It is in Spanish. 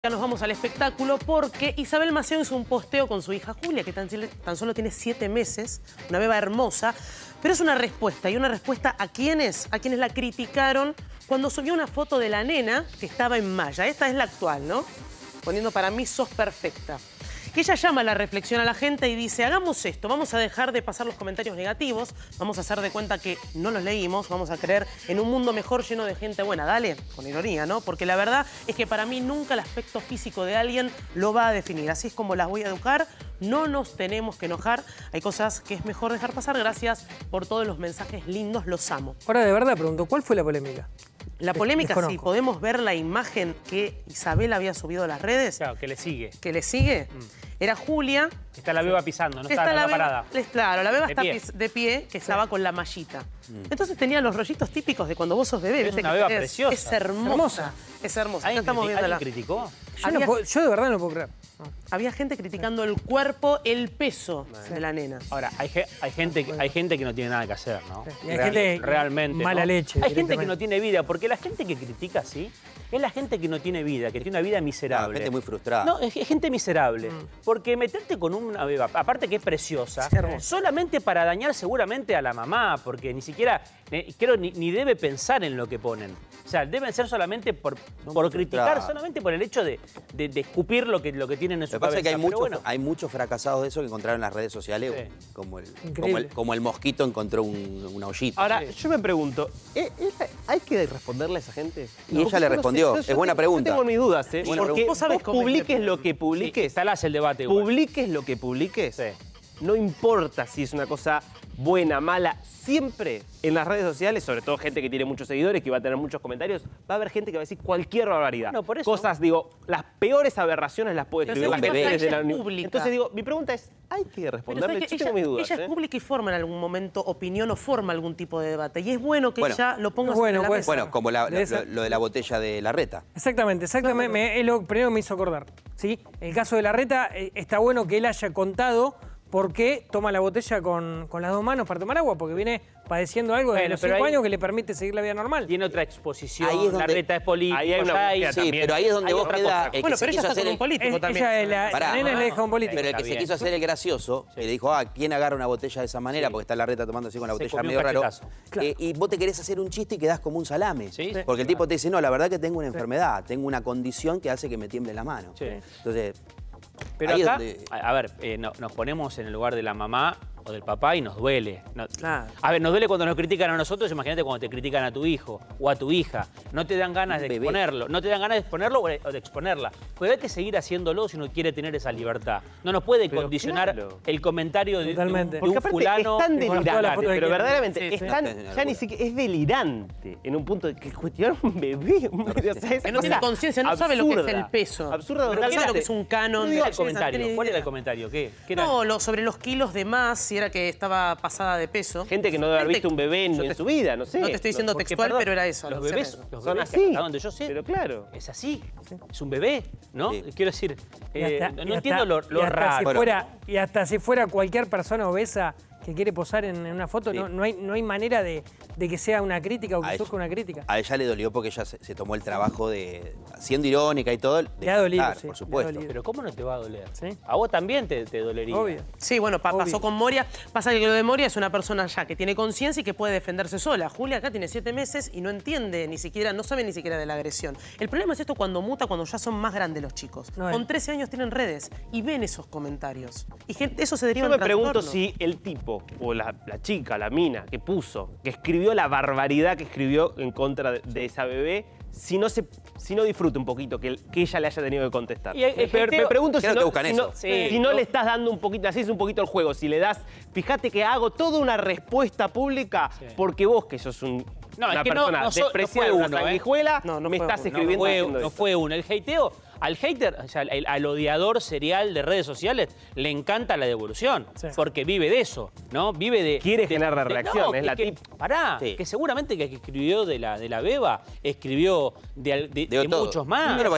Ya nos vamos al espectáculo porque Isabel Macedo hizo un posteo con su hija Julia, que tan solo tiene 7 meses, una beba hermosa, pero es una respuesta, y una respuesta a quienes la criticaron cuando subió una foto de la nena que estaba en malla. Esta es la actual, ¿no? Poniendo para mí sos perfecta. Y ella llama a la reflexión a la gente y dice, hagamos esto, vamos a dejar de pasar los comentarios negativos, vamos a hacer de cuenta que no los leímos, vamos a creer en un mundo mejor lleno de gente buena. Dale, con ironía, ¿no? Porque la verdad es que para mí nunca el aspecto físico de alguien lo va a definir. Así es como las voy a educar, no nos tenemos que enojar. Hay cosas que es mejor dejar pasar. Gracias por todos los mensajes lindos, los amo. Ahora, de verdad, pregunto, ¿cuál fue la polémica? La polémica, sí, podemos ver la imagen que Isabel había subido a las redes. Claro, que le sigue. Que le sigue. Era Julia. Está la beba pisando, no está la parada. Claro, la beba está de pie, que estaba con la mallita. Entonces tenía los rollitos típicos de cuando vos sos bebé. Es una beba preciosa. Es hermosa. Es hermosa. ¿Alguien criticó? Yo de verdad no puedo creer. Había gente criticando el cuerpo, el peso de la nena. Ahora, hay gente que no tiene nada que hacer, ¿no? Y hay gente realmente mala leche. Hay gente que no tiene vida, porque la gente que critica así es la gente que no tiene vida, que tiene una vida miserable. Gente muy frustrada. No, es gente miserable. Porque meterte con una beba, aparte que es preciosa, solamente para dañar seguramente a la mamá, porque ni siquiera, creo, ni debe pensar en lo que ponen. O sea, deben ser solamente por criticar, solamente por el hecho de escupir lo que tienen en su cabeza. Lo que pasa es que hay muchos fracasados de eso que encontraron en las redes sociales, como el mosquito encontró una ollita. Ahora, yo me pregunto, ¿hay que responderle a esa gente? Y ella le respondió. Es buena pregunta. Yo tengo mis dudas, ¿eh? Porque vos sabés cómo publiques lo que publiques. Instalás el debate igual. Publiques lo que publiques. No importa si es una cosa buena, mala, siempre en las redes sociales, sobre todo gente que tiene muchos seguidores, que va a tener muchos comentarios, va a haber gente que va a decir cualquier barbaridad. No, por eso. Cosas, digo, las peores aberraciones las puede escribir las bebés de la pública. Entonces digo, mi pregunta es, ¿hay que responderle? Yo tengo mis dudas. Ella es pública y forma en algún momento opinión o forma algún tipo de debate. Y es bueno que ella lo ponga sobre la mesa. Bueno, como lo de la botella de Larreta. Exactamente. Es lo primero que me hizo acordar. ¿Sí? El caso de Larreta, está bueno que él haya contado por qué toma la botella con las dos manos para tomar agua, porque viene padeciendo algo de los 5 años que le permite seguir la vida normal. Tiene otra exposición, ahí es donde, Larreta es político, ahí hay una sí, pero ahí es donde vos queda. Bueno, pero ella está con un político también. La nena le deja un político. Pero el que se quiso hacer el gracioso, le dijo, ¿quién agarra una botella de esa manera? Porque está Larreta tomando así con la botella medio raro. Y vos te querés hacer un chiste y quedás como un salame. Porque el tipo te dice, no, la verdad que tengo una enfermedad, tengo una condición que hace que me tiemble la mano. Entonces... Pero acá, a ver, nos ponemos en el lugar de la mamá o del papá y nos duele. A ver, nos duele cuando nos critican a nosotros, imagínate cuando te critican a tu hijo o a tu hija. No te dan ganas de exponerlo, no te dan ganas de exponerlo o de exponerla. Pero hay que seguir haciéndolo si uno quiere tener esa libertad. No nos puede condicionar el comentario de un fulano. Es tan delirante, pero verdaderamente ya ni siquiera es delirante en un punto de que cuestionar un bebé. Que no tiene conciencia, no sabe lo que es el peso. Absurdo, no sabe lo que es un canon. ¿Cuál era el comentario? ¿Qué era? No, sobre los kilos de más, si era que estaba pasada de peso. Gente que no debe haber visto un bebé en su vida, no sé. No te estoy diciendo textual, pero era eso. Los bebés son así. Hasta donde yo sé. Pero claro. Es así. Es un bebé, ¿no? Quiero decir, no entiendo lo raro. Y hasta si fuera cualquier persona obesa que quiere posar en una foto, no hay manera de que sea una crítica o que surja una crítica. A ella le dolió porque ella se tomó el trabajo de, siendo irónica y todo, le ha dolido, por supuesto. Pero ¿cómo no te va a doler? A vos también te dolería. Obvio. Sí, bueno, pasó con Moria. Pasa que lo de Moria es una persona ya que tiene conciencia y que puede defenderse sola. Julia acá tiene 7 meses y no entiende ni siquiera, no sabe ni siquiera de la agresión. El problema es esto cuando muta, cuando ya son más grandes los chicos. Con 13 años tienen redes y ven esos comentarios. Y eso se deriva en trastorno. Yo me pregunto si el tipo o la chica, la mina que escribió la barbaridad que escribió en contra de esa bebé, si no disfruta un poquito que ella le haya tenido que contestar. Me pregunto si no le estás dando un poquito, así es un poquito el juego, si le das, fíjate que hago toda una respuesta pública porque vos, que sos una persona despreciada, una sanguijuela, me estás escribiendo. No fue uno. El hateo, al hater, o sea, al odiador serial de redes sociales, le encanta la devolución, porque vive de eso, ¿no? Vive de... Quiere generar la reacción, es la Pará, que seguramente que escribió de la beba, escribió de muchos más.